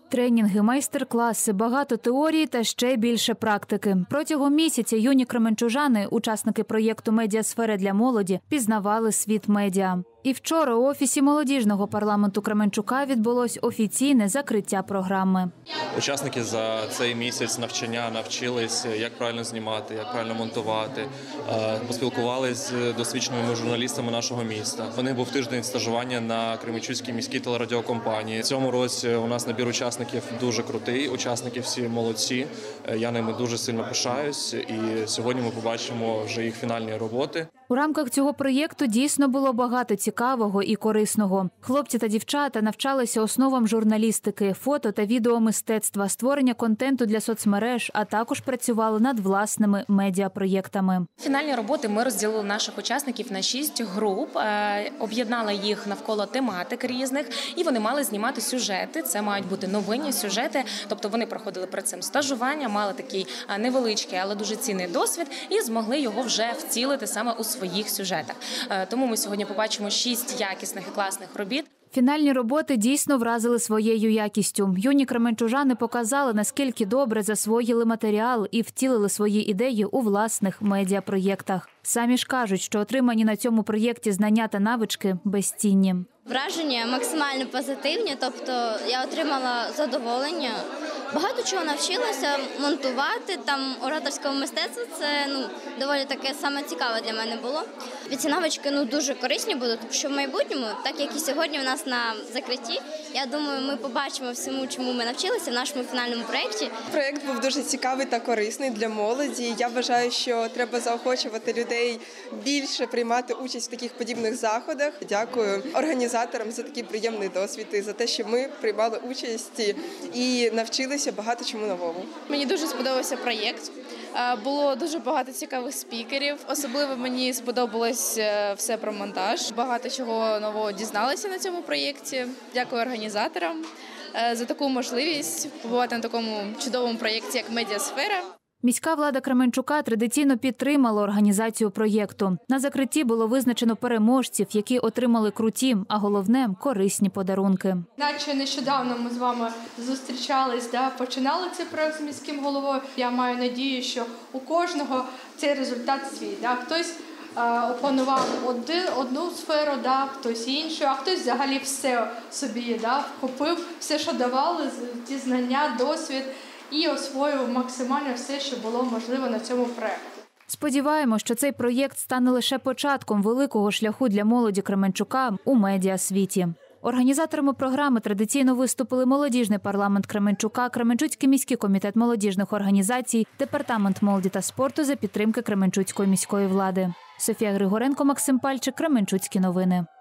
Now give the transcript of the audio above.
Тренінги, майстер-класи, багато теорії та ще більше практики. Протягом місяця юні кременчужани, учасники проєкту «Медіасфера для молоді», пізнавали світ медіа. І вчора у Офісі молодіжного парламенту Кременчука відбулось офіційне закриття програми. Учасники за цей місяць навчання навчились, як правильно знімати, як правильно монтувати, поспілкувалися з досвідченими журналістами нашого міста. У них був тиждень стажування на Кременчуцькій міській телерадіокомпанії. В цьому році у нас набір учасників дуже крутий, учасники всі молодці. Я ними дуже сильно пишаюсь, і сьогодні ми побачимо вже їх фінальні роботи. У рамках цього проєкту дійсно було багато цікавого і корисного. Хлопці та дівчата навчалися основам журналістики, фото та відеомистецтва, створення контенту для соцмереж, а також працювали над власними медіапроєктами. Фінальні роботи ми розділили наших учасників на 6 груп, об'єднали їх навколо тематик різних, і вони мали знімати сюжети. Це мають бути новинні сюжети, тобто вони проходили перед цим стажування, мали такий невеличкий, але дуже цінний досвід і змогли його вже втілити саме у своїх сюжетах. Тому ми сьогодні побачимо 6 якісних і класних робіт. Фінальні роботи дійсно вразили своєю якістю. Юні кременчужани показали, наскільки добре засвоїли матеріал і втілили свої ідеї у власних медіапроєктах. Самі ж кажуть, що отримані на цьому проєкті знання та навички безцінні. Враження максимально позитивні, тобто я отримала задоволення. Багато чого навчилася монтувати, ораторському мистецтву, це доволі таке саме цікаве для мене було. Ці навички дуже корисні будуть, тому що в майбутньому, так як і сьогодні у нас на закритті, я думаю, ми побачимо всьому, чому ми навчилися в нашому фінальному проєкті. Проєкт був дуже цікавий та корисний для молоді. Я вважаю, що треба заохочувати людей більше приймати участь в таких подібних заходах. Дякую організаторам за такий приємний досвід і за те, що ми приймали участь і навчилися багато чому новому. Мені дуже сподобався проєкт. Було дуже багато цікавих спікерів. Особливо мені сподобалось все про монтаж. Багато чого нового дізналися на цьому проєкті. Дякую організаторам за таку можливість побувати на такому чудовому проєкті, як «Медіасфера». Міська влада Кременчука традиційно підтримала організацію проєкту. На закритті було визначено переможців, які отримали круті, а головне – корисні подарунки. Наче нещодавно ми з вами зустрічались, починали цей проєкт з міським головою. Я маю надію, що у кожного цей результат свій. Хтось опанував одну сферу, хтось іншу, а хтось взагалі все собі вхопив, все, що давали, ті знання, досвід, і освоював максимально все, що було можливо на цьому проєкті. Сподіваємося, що цей проєкт стане лише початком великого шляху для молоді Кременчука у медіасвіті. Організаторами програми традиційно виступили молодіжний парламент Кременчука, Кременчуцький міський комітет молодіжних організацій, департамент молоді та спорту за підтримки Кременчуцької міської влади. Софія Григоренко, Максим Пальчик, Кременчуцькі новини.